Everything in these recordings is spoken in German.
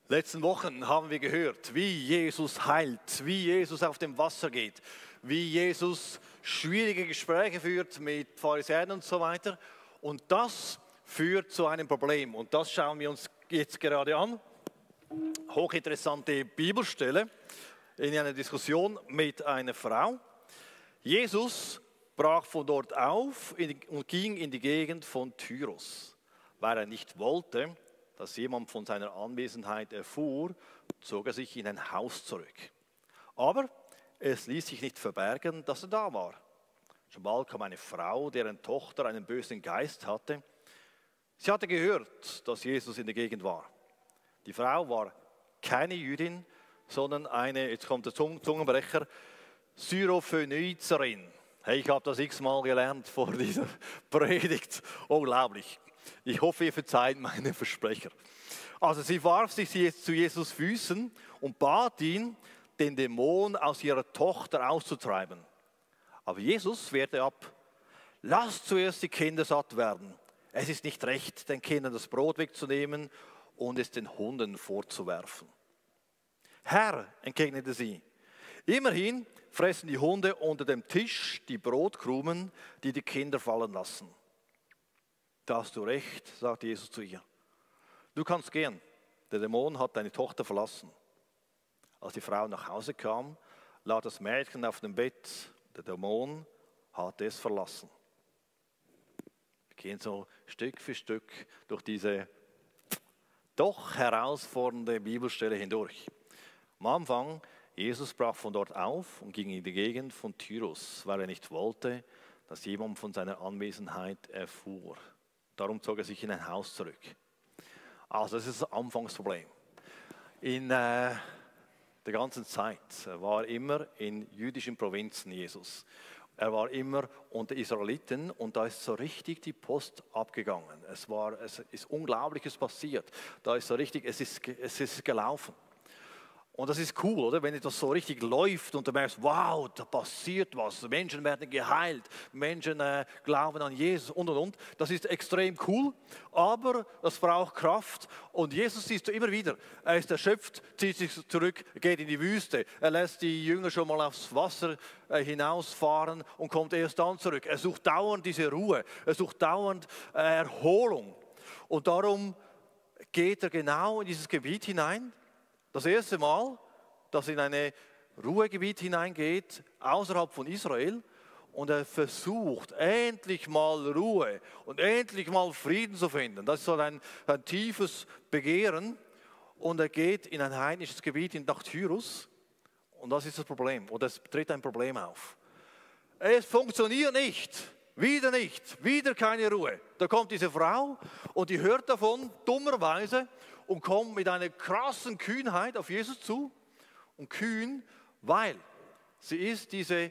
Letzten Wochen haben wir gehört, wie Jesus heilt, wie Jesus auf dem Wasser geht, wie Jesus schwierige Gespräche führt mit Pharisäern und so weiter. Und das führt zu einem Problem. Und das schauen wir uns jetzt gerade an. Hochinteressante Bibelstelle in einer Diskussion mit einer Frau. Jesus brach von dort auf und ging in die Gegend von Tyros. Weil er nicht wollte, dass jemand von seiner Anwesenheit erfuhr, zog er sich in ein Haus zurück. Aber es ließ sich nicht verbergen, dass er da war. Schon bald kam eine Frau, deren Tochter einen bösen Geist hatte. Sie hatte gehört, dass Jesus in der Gegend war. Die Frau war keine Jüdin, sondern eine, jetzt kommt der Zungenbrecher, Syrophönizerin. Hey, ich habe das x-mal gelernt vor dieser Predigt. Unglaublich. Ich hoffe, ihr verzeiht meine Versprecher. Also sie warf sich jetzt zu Jesus Füßen und bat ihn, den Dämon aus ihrer Tochter auszutreiben. Aber Jesus wehrte ab. Lasst zuerst die Kinder satt werden. Es ist nicht recht, den Kindern das Brot wegzunehmen und es den Hunden vorzuwerfen. Herr, entgegnete sie, immerhin fressen die Hunde unter dem Tisch die Brotkrumen, die die Kinder fallen lassen. Da hast du recht, sagte Jesus zu ihr. Du kannst gehen, der Dämon hat deine Tochter verlassen. Als die Frau nach Hause kam, lag das Mädchen auf dem Bett. Der Dämon hatte es verlassen. Wir gehen so Stück für Stück durch diese doch herausfordernde Bibelstelle hindurch. Am Anfang, Jesus brach von dort auf und ging in die Gegend von Tyros, weil er nicht wollte, dass jemand von seiner Anwesenheit erfuhr. Darum zog er sich in ein Haus zurück. Also das ist das Anfangsproblem. In der ganzen Zeit war er immer in jüdischen Provinzen Jesus. Er war immer unter Israeliten und da ist so richtig die Post abgegangen. Es ist Unglaubliches passiert. Da ist so richtig, es ist gelaufen. Und das ist cool, oder? Wenn etwas so richtig läuft und du merkst, wow, da passiert was. Menschen werden geheilt, Menschen glauben an Jesus und. Das ist extrem cool, aber das braucht Kraft. Und Jesus siehst du immer wieder, er ist erschöpft, zieht sich zurück, geht in die Wüste. Er lässt die Jünger schon mal aufs Wasser hinausfahren und kommt erst dann zurück. Er sucht dauernd diese Ruhe, er sucht dauernd Erholung. Und darum geht er genau in dieses Gebiet hinein. Das erste Mal, dass er in ein Ruhegebiet hineingeht, außerhalb von Israel, und er versucht, endlich mal Ruhe und endlich mal Frieden zu finden. Das ist so ein tiefes Begehren. Und er geht in ein heidnisches Gebiet nach Tyros. Und das ist das Problem. Oder es tritt ein Problem auf. Es funktioniert nicht. Wieder keine Ruhe. Da kommt diese Frau und die hört davon, dummerweise, und kommt mit einer krassen Kühnheit auf Jesus zu. Und kühn, weil sie ist diese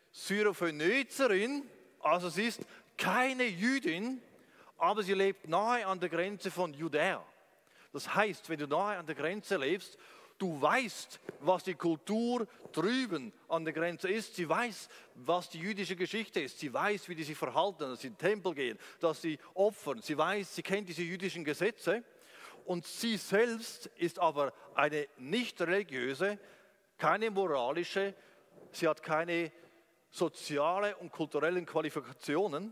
Syrophönizerin, also sie ist keine Jüdin, aber sie lebt nahe an der Grenze von Judäa. Das heißt, wenn du nahe an der Grenze lebst, du weißt, was die Kultur drüben an der Grenze ist. Sie weiß, was die jüdische Geschichte ist. Sie weiß, wie die sich verhalten, dass sie in den Tempel gehen, dass sie opfern. Sie kennt diese jüdischen Gesetze. Und sie selbst ist aber eine nicht religiöse, keine moralische, sie hat keine soziale und kulturellen Qualifikationen,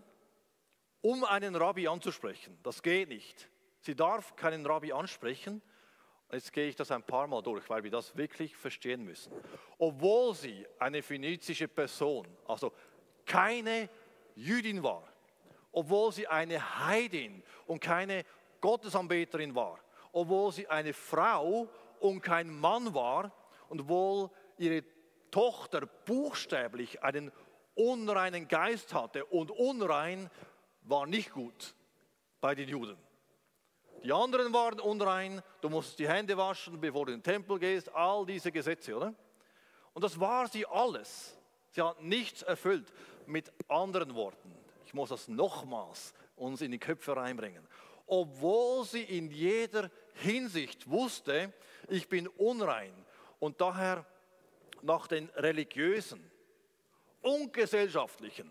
um einen Rabbi anzusprechen. Das geht nicht. Sie darf keinen Rabbi ansprechen. Jetzt gehe ich das ein paar Mal durch, weil wir das wirklich verstehen müssen. Obwohl sie eine phönizische Person, also keine Jüdin war, obwohl sie eine Heidin und keine Gottesanbeterin war, obwohl sie eine Frau und kein Mann war und obwohl ihre Tochter buchstäblich einen unreinen Geist hatte, und unrein war nicht gut bei den Juden. Die anderen waren unrein, du musst die Hände waschen, bevor du in den Tempel gehst, all diese Gesetze, oder? Und das war sie alles. Sie hat nichts erfüllt. Mit anderen Worten, ich muss das nochmals uns in die Köpfe reinbringen. Obwohl sie in jeder Hinsicht wusste, ich bin unrein und daher nach den religiösen und gesellschaftlichen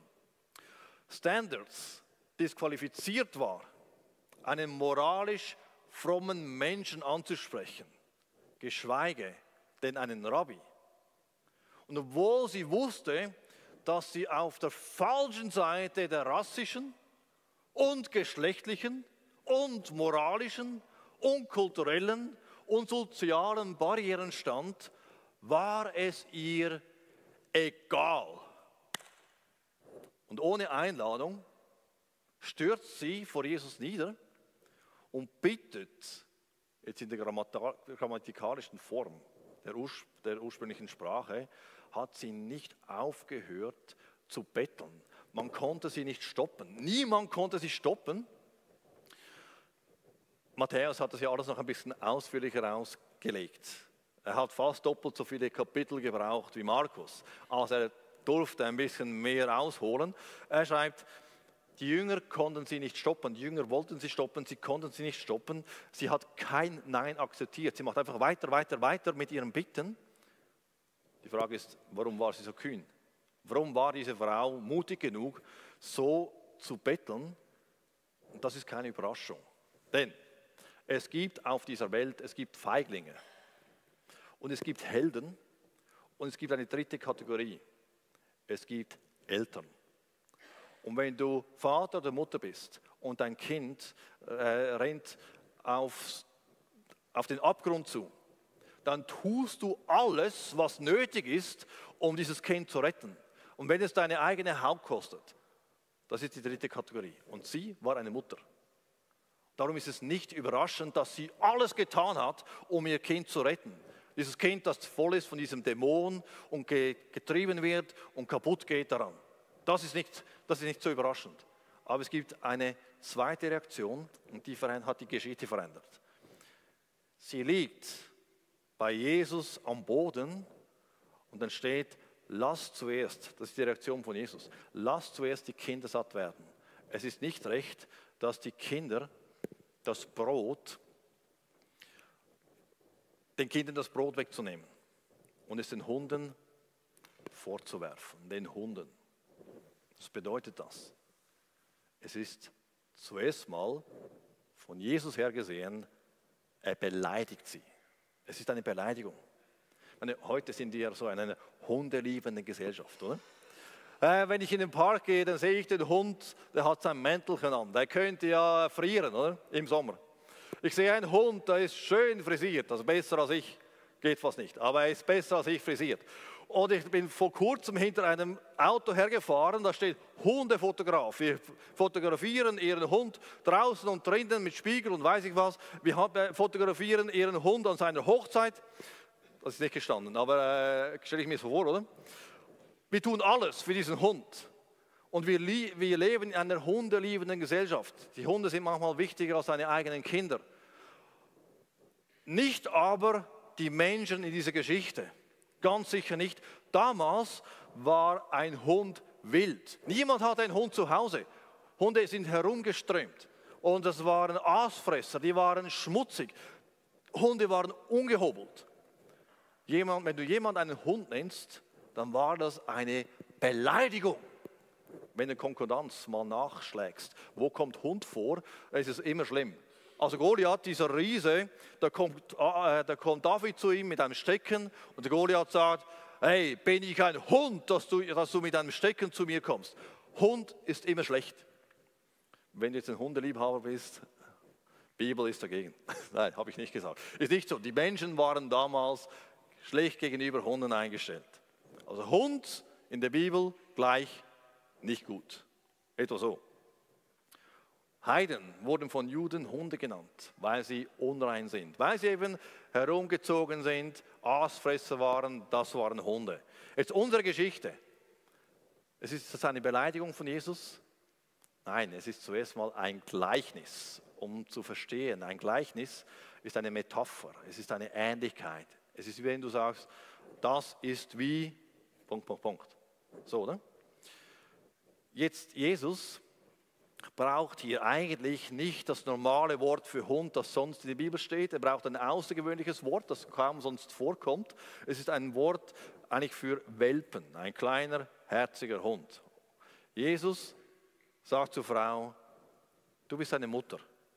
Standards disqualifiziert war, einen moralisch frommen Menschen anzusprechen, geschweige denn einen Rabbi. Und obwohl sie wusste, dass sie auf der falschen Seite der rassischen und geschlechtlichen und moralischen und kulturellen und sozialen Barrieren stand, war es ihr egal. Und ohne Einladung stürzt sie vor Jesus nieder und bittet, jetzt in der grammatikalischen Form der ursprünglichen Sprache, hat sie nicht aufgehört zu betteln. Man konnte sie nicht stoppen. Niemand konnte sie stoppen. Matthäus hat das ja alles noch ein bisschen ausführlicher ausgelegt. Er hat fast doppelt so viele Kapitel gebraucht wie Markus. Also er durfte ein bisschen mehr ausholen. Er schreibt, die Jünger konnten sie nicht stoppen. Die Jünger wollten sie stoppen, sie konnten sie nicht stoppen. Sie hat kein Nein akzeptiert. Sie macht einfach weiter mit ihren Bitten. Die Frage ist, warum war sie so kühn? Warum war diese Frau mutig genug, so zu betteln? Und das ist keine Überraschung. Denn es gibt auf dieser Welt, es gibt Feiglinge. Und es gibt Helden. Und es gibt eine dritte Kategorie. Es gibt Eltern. Und wenn du Vater oder Mutter bist und dein Kind rennt auf den Abgrund zu, dann tust du alles, was nötig ist, um dieses Kind zu retten. Und wenn es deine eigene Haut kostet, das ist die dritte Kategorie. Und sie war eine Mutter. Darum ist es nicht überraschend, dass sie alles getan hat, um ihr Kind zu retten. Dieses Kind, das voll ist von diesem Dämon und getrieben wird und kaputt geht daran. Das ist nicht so überraschend. Aber es gibt eine zweite Reaktion und die hat die Geschichte verändert. Sie liegt bei Jesus am Boden und dann steht, lasst zuerst, das ist die Reaktion von Jesus, lasst zuerst die Kinder satt werden. Es ist nicht recht, dass die Kinder den Kindern das Brot wegzunehmen und es den Hunden vorzuwerfen, den Hunden. Was bedeutet das? Es ist zuerst mal von Jesus her gesehen, er beleidigt sie. Es ist eine Beleidigung. Heute sind wir ja so in einer hundeliebenden Gesellschaft, oder? Wenn ich in den Park gehe, dann sehe ich den Hund, der hat sein Mäntelchen an. Der könnte ja frieren, oder? Im Sommer. Ich sehe einen Hund, der ist schön frisiert, also besser als ich, geht fast nicht, aber er ist besser als ich frisiert. Und ich bin vor kurzem hinter einem Auto hergefahren, da steht Hundefotograf. Wir fotografieren ihren Hund draußen und drinnen mit Spiegel und weiß ich was. Wir fotografieren ihren Hund an seiner Hochzeit. Das ist nicht gestanden, aber stelle ich mir so vor, oder? Wir tun alles für diesen Hund. Und wir leben in einer hundeliebenden Gesellschaft. Die Hunde sind manchmal wichtiger als seine eigenen Kinder. Nicht aber die Menschen in dieser Geschichte. Ganz sicher nicht. Damals war ein Hund wild. Niemand hatte einen Hund zu Hause. Hunde sind herumgeströmt. Und das waren Aasfresser, die waren schmutzig. Hunde waren ungehobelt. Wenn du jemanden einen Hund nennst, dann war das eine Beleidigung. Wenn du Konkordanz mal nachschlägst, wo kommt Hund vor, ist es immer schlimm. Also Goliath, dieser Riese, da kommt David zu ihm mit einem Stecken und der Goliath sagt, hey, bin ich ein Hund, dass du mit einem Stecken zu mir kommst. Hund ist immer schlecht. Wenn du jetzt ein Hundeliebhaber bist, Bibel ist dagegen. Nein, habe ich nicht gesagt. Ist nicht so. Die Menschen waren damals schlecht gegenüber Hunden eingestellt. Also Hund in der Bibel gleich nicht gut. Etwa so. Heiden wurden von Juden Hunde genannt, weil sie unrein sind. Weil sie eben herumgezogen sind, Aasfresser waren, das waren Hunde. Jetzt unsere Geschichte. Ist das eine Beleidigung von Jesus? Nein, es ist zuerst mal ein Gleichnis, um zu verstehen. Ein Gleichnis ist eine Metapher, es ist eine Ähnlichkeit. Es ist wie wenn du sagst, das ist wie... ... So, oder? Jetzt Jesus braucht hier eigentlich nicht das normale Wort für Hund, das sonst in der Bibel steht. Er braucht ein außergewöhnliches Wort, das kaum sonst vorkommt. Es ist ein Wort eigentlich für Welpen, ein kleiner, herziger Hund. Jesus sagt zur Frau, du bist eine Mutter.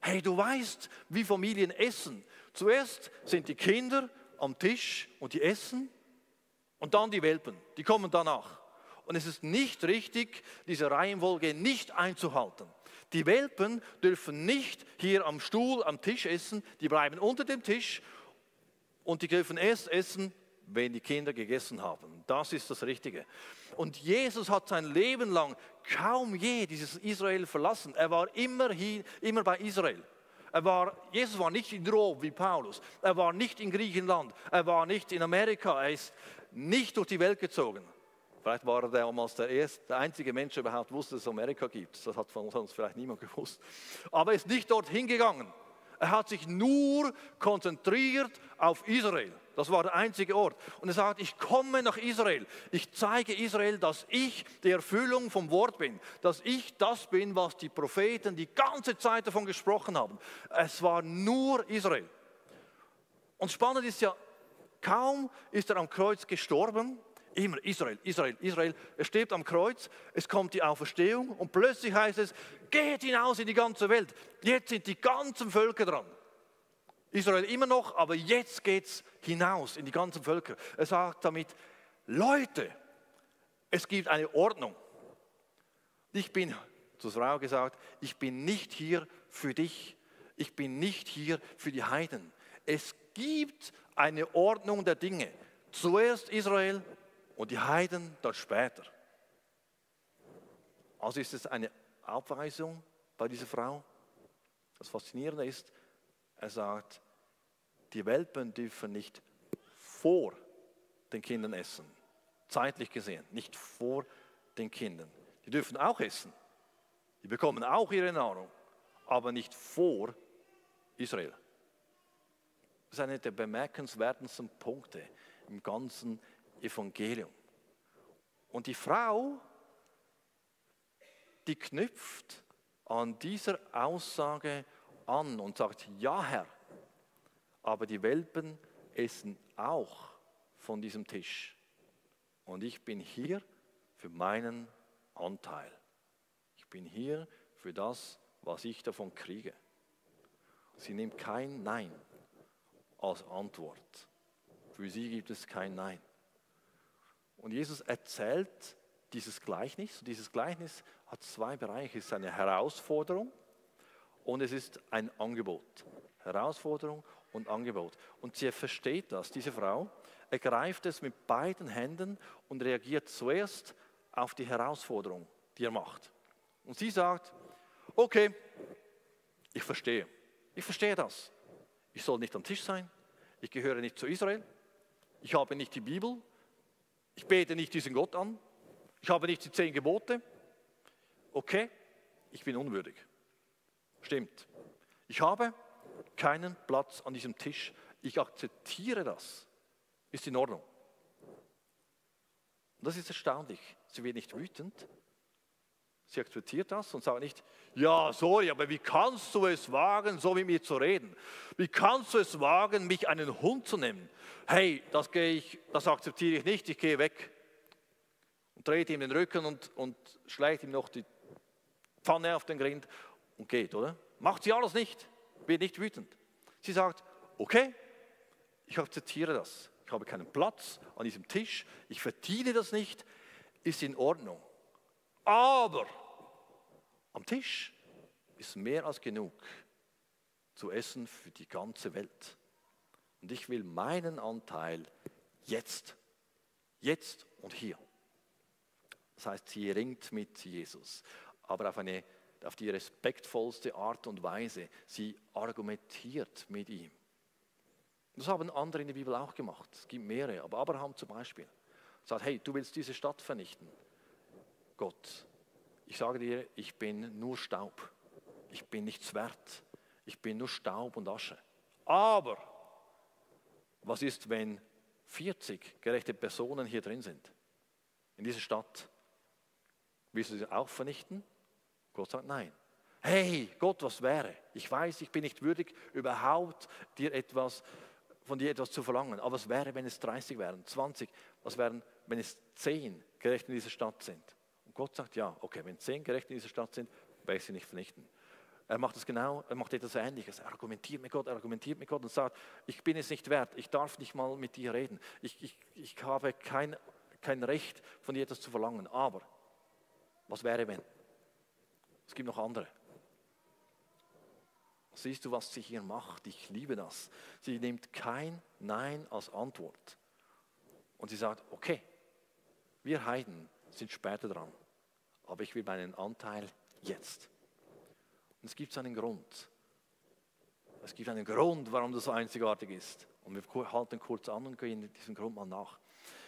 Hey, du weißt, wie Familien essen. Zuerst sind die Kinder am Tisch und die essen und dann die Welpen, die kommen danach. Und es ist nicht richtig, diese Reihenfolge nicht einzuhalten. Die Welpen dürfen nicht hier am Stuhl, am Tisch essen, die bleiben unter dem Tisch und die dürfen erst essen, wenn die Kinder gegessen haben. Das ist das Richtige. Und Jesus hat sein Leben lang kaum je dieses Israel verlassen. Er war immer bei Israel. Jesus war nicht in Rom wie Paulus. Er war nicht in Griechenland. Er war nicht in Amerika. Er ist nicht durch die Welt gezogen. Vielleicht war er damals der einzige Mensch, der überhaupt wusste, dass es Amerika gibt. Das hat von uns vielleicht niemand gewusst. Aber er ist nicht dorthin gegangen. Er hat sich nur konzentriert auf Israel. Das war der einzige Ort. Und er sagt, ich komme nach Israel. Ich zeige Israel, dass ich die Erfüllung vom Wort bin. Dass ich das bin, was die Propheten die ganze Zeit davon gesprochen haben. Es war nur Israel. Und spannend ist ja, kaum ist er am Kreuz gestorben, immer Israel, Israel, Israel. Er stirbt am Kreuz, es kommt die Auferstehung und plötzlich heißt es, geht hinaus in die ganze Welt. Jetzt sind die ganzen Völker dran. Israel immer noch, aber jetzt geht es hinaus in die ganzen Völker. Er sagt damit, Leute, es gibt eine Ordnung. Ich bin, zur Frau gesagt, ich bin nicht hier für dich. Ich bin nicht hier für die Heiden. Es gibt eine Ordnung der Dinge. Zuerst Israel und die Heiden dann später. Also ist es eine Abweisung bei dieser Frau. Das Faszinierende ist, er sagt, die Welpen dürfen nicht vor den Kindern essen. Zeitlich gesehen, nicht vor den Kindern. Die dürfen auch essen. Die bekommen auch ihre Nahrung, aber nicht vor Israel. Das ist einer der bemerkenswertesten Punkte im ganzen Evangelium. Und die Frau, die knüpft an dieser Aussage an und sagt, ja Herr, aber die Welpen essen auch von diesem Tisch. Und ich bin hier für meinen Anteil. Ich bin hier für das, was ich davon kriege. Sie nimmt kein Nein als Antwort. Für sie gibt es kein Nein. Und Jesus erzählt dieses Gleichnis. Dieses Gleichnis hat zwei Bereiche. Es ist eine Herausforderung und es ist ein Angebot. Herausforderung und Angebot. Und sie versteht das, diese Frau, ergreift es mit beiden Händen und reagiert zuerst auf die Herausforderung, die er macht. Und sie sagt, okay, ich verstehe das. Ich soll nicht am Tisch sein, ich gehöre nicht zu Israel, ich habe nicht die Bibel, ich bete nicht diesen Gott an, ich habe nicht die 10 Gebote. Okay, ich bin unwürdig. Stimmt. Ich habe keinen Platz an diesem Tisch. Ich akzeptiere das. Ist in Ordnung. Und das ist erstaunlich. Sie wird nicht wütend. Sie akzeptiert das und sagt nicht, ja, sorry, aber wie kannst du es wagen, so mit mir zu reden? Wie kannst du es wagen, mich einen Hund zu nehmen? Hey, das akzeptiere ich nicht, ich gehe weg. Und dreht ihm den Rücken und schlägt ihm noch die Pfanne auf den Grind und geht, oder? Macht sie alles nicht, wird nicht wütend. Sie sagt, okay, ich akzeptiere das. Ich habe keinen Platz an diesem Tisch, ich verdiene das nicht, ist in Ordnung. Aber am Tisch ist mehr als genug zu essen für die ganze Welt. Und ich will meinen Anteil jetzt und hier. Das heißt, sie ringt mit Jesus, aber auf die respektvollste Art und Weise. Sie argumentiert mit ihm. Das haben andere in der Bibel auch gemacht. Es gibt mehrere, aber Abraham zum Beispiel sagt, hey, du willst diese Stadt vernichten. Gott, ich sage dir, ich bin nur Staub. Ich bin nichts wert. Ich bin nur Staub und Asche. Aber was ist, wenn 40 gerechte Personen hier drin sind? In dieser Stadt. Willst du sie auch vernichten? Gott sagt nein. Hey, Gott, was wäre? Ich weiß, ich bin nicht würdig, überhaupt von dir etwas zu verlangen. Aber was wäre, wenn es 30 wären, 20? Was wären, wenn es 10 Gerechte in dieser Stadt sind? Und Gott sagt, ja, okay, wenn 10 Gerechte in dieser Stadt sind, werde ich sie nicht vernichten. Er macht etwas Ähnliches. Er argumentiert mit Gott und sagt, ich bin es nicht wert, ich darf nicht mal mit dir reden. Ich habe kein Recht, von dir etwas zu verlangen. Aber, was wäre, wenn? Es gibt noch andere. Siehst du, was sie hier macht? Ich liebe das. Sie nimmt kein Nein als Antwort. Und sie sagt, okay, wir Heiden sind später dran, aber ich will meinen Anteil jetzt. Und es gibt einen Grund. Es gibt einen Grund, warum das so einzigartig ist. Und wir halten kurz an und gehen diesem Grund mal nach.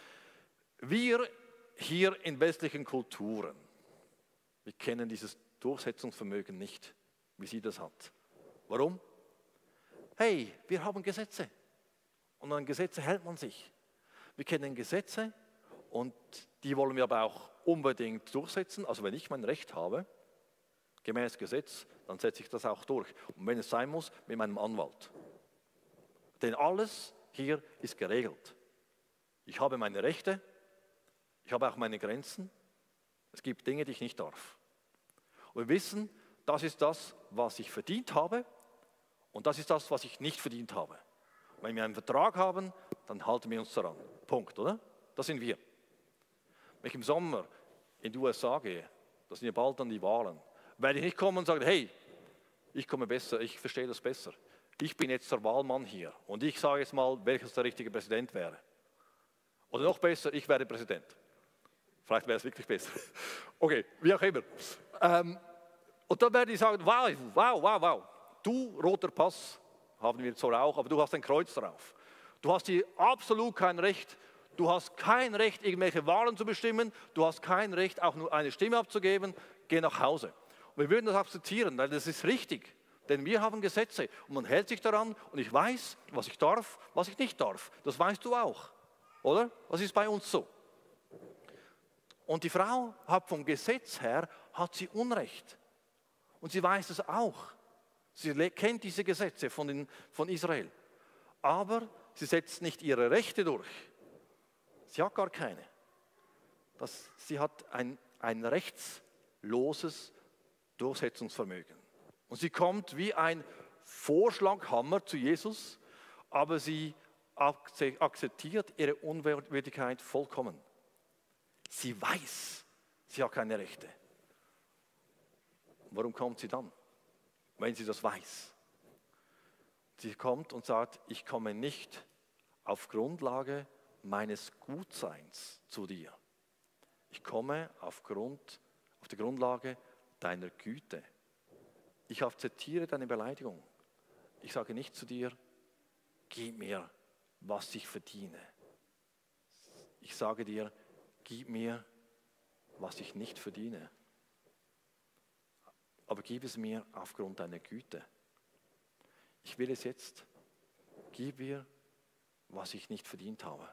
Wir hier in westlichen Kulturen, wir kennen dieses Durchsetzungsvermögen nicht, wie sie das hat. Warum? Hey, wir haben Gesetze. Und an Gesetze hält man sich. Wir kennen Gesetze und die wollen wir aber auch unbedingt durchsetzen. Also wenn ich mein Recht habe, gemäß Gesetz, dann setze ich das auch durch. Und wenn es sein muss, mit meinem Anwalt. Denn alles hier ist geregelt. Ich habe meine Rechte, ich habe auch meine Grenzen. Es gibt Dinge, die ich nicht darf. Und wir wissen, das ist das, was ich verdient habe und das ist das, was ich nicht verdient habe. Wenn wir einen Vertrag haben, dann halten wir uns daran. Punkt, oder? Das sind wir. Wenn ich im Sommer in die USA gehe, da sind ja bald dann die Wahlen, werde ich nicht kommen und sagen, hey, ich komme besser, ich verstehe das besser. Ich bin jetzt der Wahlmann hier und ich sage jetzt mal, welches der richtige Präsident wäre. Oder noch besser, ich werde Präsident. Vielleicht wäre es wirklich besser. Okay, wie auch immer. Und dann werde ich sagen, wow. Du, roter Pass, haben wir zwar auch, aber du hast ein Kreuz drauf. Du hast hier absolut kein Recht. Du hast kein Recht, irgendwelche Wahlen zu bestimmen. Du hast kein Recht, auch nur eine Stimme abzugeben. Geh nach Hause. Und wir würden das akzeptieren, weil das ist richtig. Denn wir haben Gesetze und man hält sich daran. Und ich weiß, was ich darf, was ich nicht darf. Das weißt du auch, oder? Das ist bei uns so. Und die Frau hat vom Gesetz her, hat sie Unrecht. Und sie weiß es auch. Sie kennt diese Gesetze von Israel. Aber sie setzt nicht ihre Rechte durch. Sie hat gar keine. Sie hat ein rechtsloses Durchsetzungsvermögen. Und sie kommt wie ein Vorschlaghammer zu Jesus, aber sie akzeptiert ihre Unwürdigkeit vollkommen. Sie weiß, sie hat keine Rechte. Warum kommt sie dann, wenn sie das weiß? Sie kommt und sagt, ich komme nicht auf Grundlage meines Gutseins zu dir. Ich komme auf der Grundlage deiner Güte. Ich akzeptiere deine Beleidigung. Ich sage nicht zu dir, gib mir, was ich verdiene. Ich sage dir, gib mir, was ich nicht verdiene. Aber gib es mir aufgrund deiner Güte. Ich will es jetzt. Gib mir, was ich nicht verdient habe.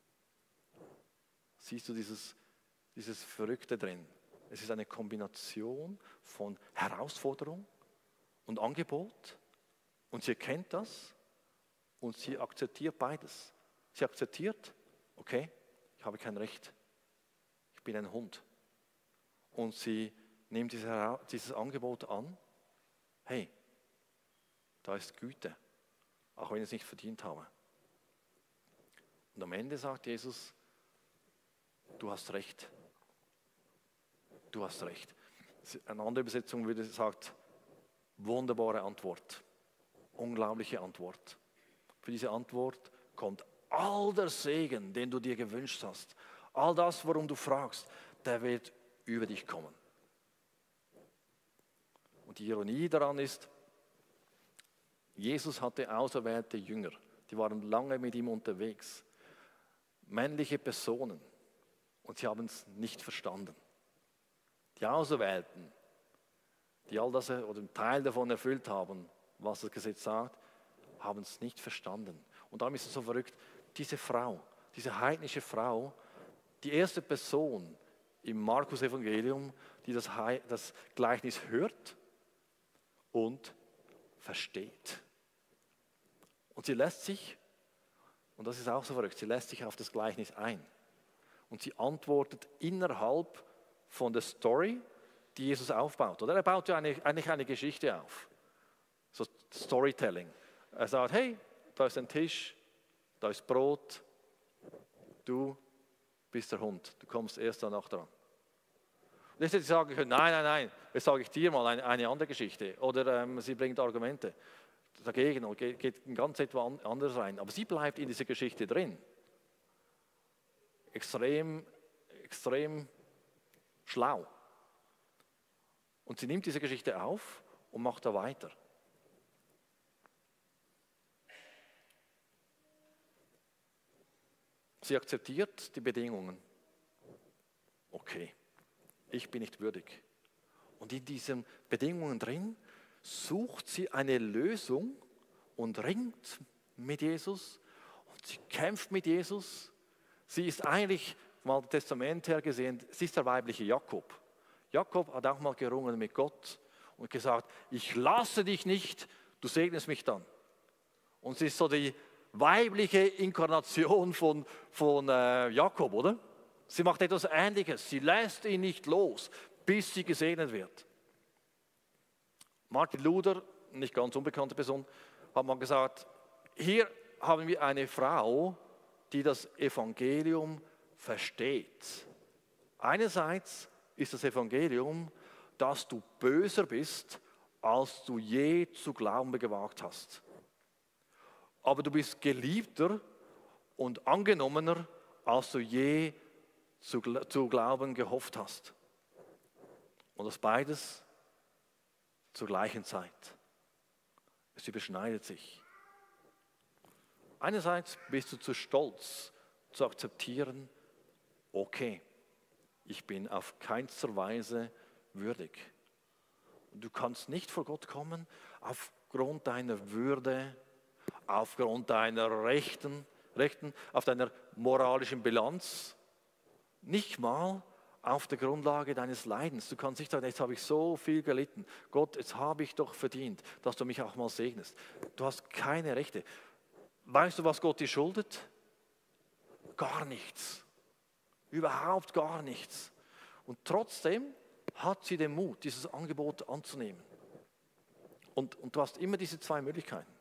Siehst du dieses Verrückte drin? Es ist eine Kombination von Herausforderung und Angebot. Und sie erkennt das und sie akzeptiert beides. Sie akzeptiert, okay, ich habe kein Recht. Ich bin ein Hund. Und sie nimmt dieses Angebot an. Hey, da ist Güte, auch wenn ich es nicht verdient habe. Und am Ende sagt Jesus, du hast recht. Du hast recht. Eine andere Übersetzung würde sagen, wunderbare Antwort. Unglaubliche Antwort. Für diese Antwort kommt all der Segen, den du dir gewünscht hast. All das, worum du fragst, der wird über dich kommen. Und die Ironie daran ist, Jesus hatte auserwählte Jünger, die waren lange mit ihm unterwegs. Männliche Personen. Und sie haben es nicht verstanden. Die Auserwählten, die all das oder einen Teil davon erfüllt haben, was das Gesetz sagt, haben es nicht verstanden. Und darum ist es so verrückt, diese Frau, diese heidnische Frau, die erste Person im Markus-Evangelium, die das Gleichnis hört und versteht. Und sie lässt sich, und das ist auch so verrückt, sie lässt sich auf das Gleichnis ein. Und sie antwortet innerhalb von der Story, die Jesus aufbaut. Oder? Er baut ja eigentlich eine Geschichte auf. So Storytelling. Er sagt, hey, da ist ein Tisch, da ist Brot, du bist der Hund, du kommst erst danach dran. Und jetzt hätte ich sagen können, nein, jetzt sage ich dir mal eine andere Geschichte. Oder sie bringt Argumente dagegen und geht ganz etwas anderes rein. Aber sie bleibt in dieser Geschichte drin. Extrem schlau. Und sie nimmt diese Geschichte auf und macht da weiter. Sie akzeptiert die Bedingungen. Okay, ich bin nicht würdig. Und in diesen Bedingungen drin sucht sie eine Lösung und ringt mit Jesus und sie kämpft mit Jesus. Sie ist eigentlich, mal das Testament her gesehen, sie ist der weibliche Jakob. Jakob hat auch mal gerungen mit Gott und gesagt, ich lasse dich nicht, du segnest mich dann. Und sie ist so die weibliche Inkarnation von Jakob, oder? Sie macht etwas Ähnliches. Sie lässt ihn nicht los, bis sie gesegnet wird. Martin Luther, nicht ganz unbekannte Person, hat mal gesagt, hier haben wir eine Frau, die das Evangelium versteht. Einerseits ist das Evangelium, dass du böser bist, als du je zu glauben gewagt hast. Aber du bist geliebter und angenommener, als du je zu glauben gehofft hast. Und das beides zur gleichen Zeit. Es überschneidet sich. Einerseits bist du zu stolz, zu akzeptieren, okay, ich bin auf keinster Weise würdig. Du kannst nicht vor Gott kommen aufgrund deiner Würde, aufgrund deiner Rechten, auf deiner moralischen Bilanz, nicht mal auf der Grundlage deines Leidens. Du kannst nicht sagen, jetzt habe ich so viel gelitten. Gott, jetzt habe ich doch verdient, dass du mich auch mal segnest. Du hast keine Rechte. Weißt du, was Gott dir schuldet? Gar nichts. Überhaupt gar nichts. Und trotzdem hat sie den Mut, dieses Angebot anzunehmen. Und du hast immer diese zwei Möglichkeiten.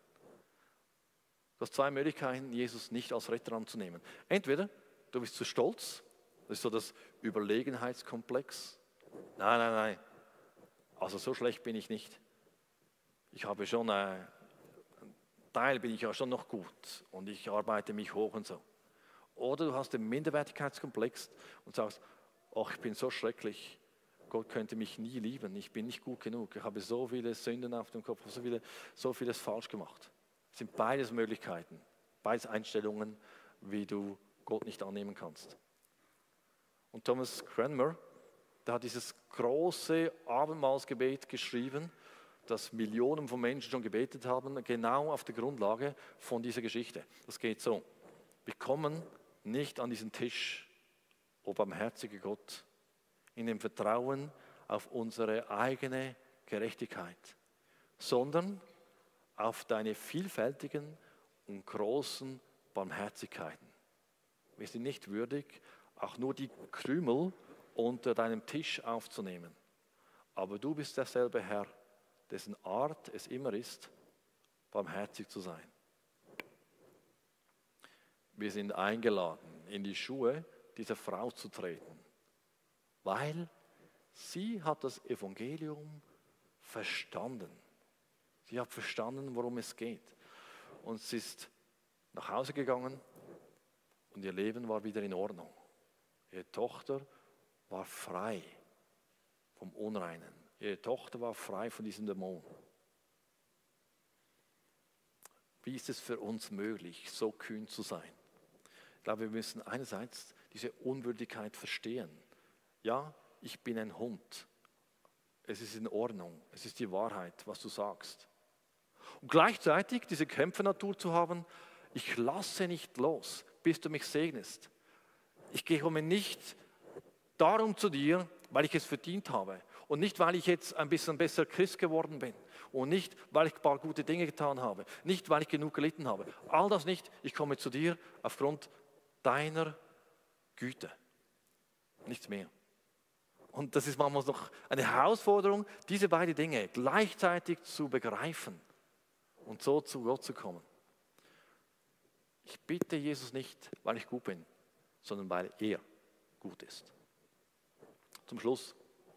Du hast zwei Möglichkeiten, Jesus nicht als Retter anzunehmen. Entweder du bist zu stolz, das ist so das Überlegenheitskomplex. Nein, also so schlecht bin ich nicht. Ich habe schon, ein Teil bin ich ja schon noch gut und ich arbeite mich hoch und so. Oder du hast den Minderwertigkeitskomplex und sagst, ach, ich bin so schrecklich, Gott könnte mich nie lieben, ich bin nicht gut genug, ich habe so viele Sünden auf dem Kopf, so vieles falsch gemacht. Das sind beides Möglichkeiten, beides Einstellungen, wie du Gott nicht annehmen kannst. Und Thomas Cranmer, der hat dieses große Abendmahlsgebet geschrieben, das Millionen von Menschen schon gebetet haben, genau auf der Grundlage von dieser Geschichte. Das geht so, wir kommen nicht an diesen Tisch, o barmherziger Gott, in dem Vertrauen auf unsere eigene Gerechtigkeit, sondern auf deine vielfältigen und großen Barmherzigkeiten. Wir sind nicht würdig, auch nur die Krümel unter deinem Tisch aufzunehmen. Aber du bist derselbe Herr, dessen Art es immer ist, barmherzig zu sein. Wir sind eingeladen, in die Schuhe dieser Frau zu treten, weil sie hat das Evangelium verstanden. Sie hat verstanden, worum es geht. Und sie ist nach Hause gegangen und ihr Leben war wieder in Ordnung. Ihre Tochter war frei vom Unreinen. Ihre Tochter war frei von diesem Dämon. Wie ist es für uns möglich, so kühn zu sein? Ich glaube, wir müssen einerseits diese Unwürdigkeit verstehen. Ja, ich bin ein Hund. Es ist in Ordnung. Es ist die Wahrheit, was du sagst. Und gleichzeitig diese Kämpfernatur zu haben, ich lasse nicht los, bis du mich segnest. Ich komme nicht darum zu dir, weil ich es verdient habe. Und nicht, weil ich jetzt ein bisschen besser Christ geworden bin. Und nicht, weil ich ein paar gute Dinge getan habe. Nicht, weil ich genug gelitten habe. All das nicht. Ich komme zu dir aufgrund deiner Güte. Nichts mehr. Und das ist manchmal noch eine Herausforderung, diese beiden Dinge gleichzeitig zu begreifen und so zu Gott zu kommen. Ich bitte Jesus nicht, weil ich gut bin, sondern weil er gut ist. Zum Schluss.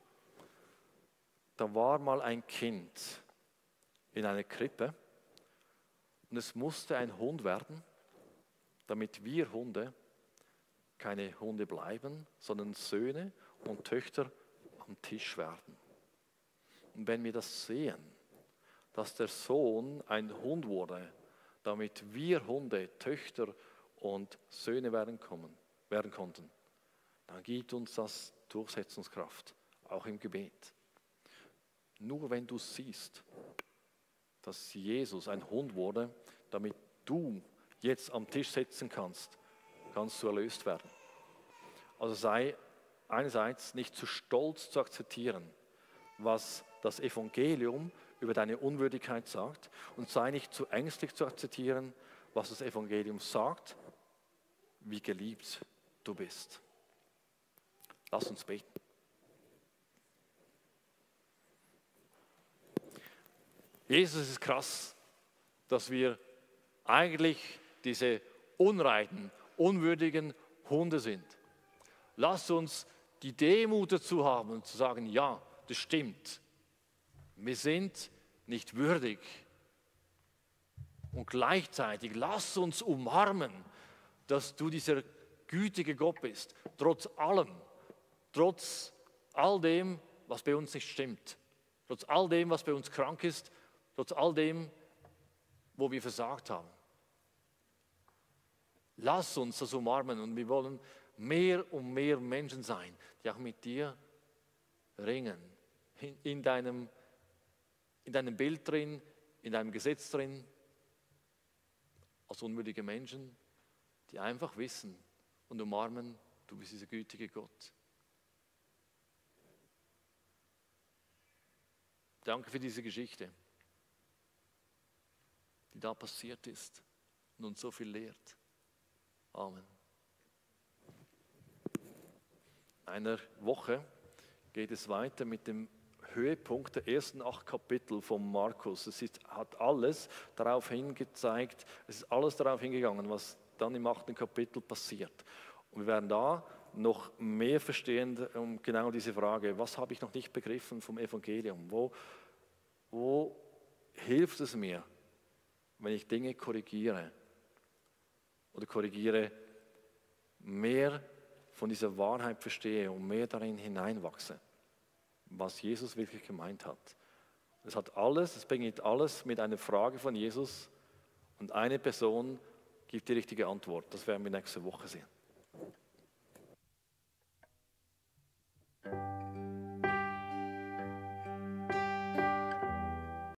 Da war mal ein Kind in einer Krippe und es musste ein Hund werden, damit wir Hunde keine Hunde bleiben, sondern Söhne und Töchter am Tisch werden. Und wenn wir das sehen, dass der Sohn ein Hund wurde, damit wir Hunde, Töchter und Söhne werden konnten, dann gibt uns das Durchsetzungskraft, auch im Gebet. Nur wenn du siehst, dass Jesus ein Hund wurde, damit du jetzt am Tisch sitzen kannst, kannst du erlöst werden. Also sei einerseits nicht zu stolz zu akzeptieren, was das Evangelium über deine Unwürdigkeit sagt, und sei nicht zu ängstlich zu akzeptieren, was das Evangelium sagt, wie geliebt du bist. Lass uns beten. Jesus, es ist krass, dass wir eigentlich diese unreinen, unwürdigen Hunde sind. Lass uns die Demut dazu haben und zu sagen, ja, das stimmt. Wir sind nicht würdig. Und gleichzeitig lass uns umarmen, dass du dieser gütige Gott bist, trotz allem, trotz all dem, was bei uns nicht stimmt, trotz all dem, was bei uns krank ist, trotz all dem, wo wir versagt haben. Lass uns das umarmen und wir wollen mehr und mehr Menschen sein, die auch mit dir ringen. In deinem Bild drin, in deinem Gesetz drin, als unwürdige Menschen, die einfach wissen und umarmen, du bist dieser gütige Gott. Danke für diese Geschichte, die da passiert ist und uns so viel lehrt. Amen. In einer Woche geht es weiter mit dem Höhepunkt der ersten 8 Kapitel von Markus. Hat alles darauf hingezeigt, es ist alles darauf hingegangen, was dann im 8. Kapitel passiert. Und wir werden da noch mehr verstehen um genau diese Frage, was habe ich noch nicht begriffen vom Evangelium? Wo hilft es mir, wenn ich Dinge korrigiere oder korrigiere, mehr von dieser Wahrheit verstehe und mehr darin hineinwachse, was Jesus wirklich gemeint hat. Es beginnt alles mit einer Frage von Jesus und eine Person gibt die richtige Antwort. Das werden wir nächste Woche sehen.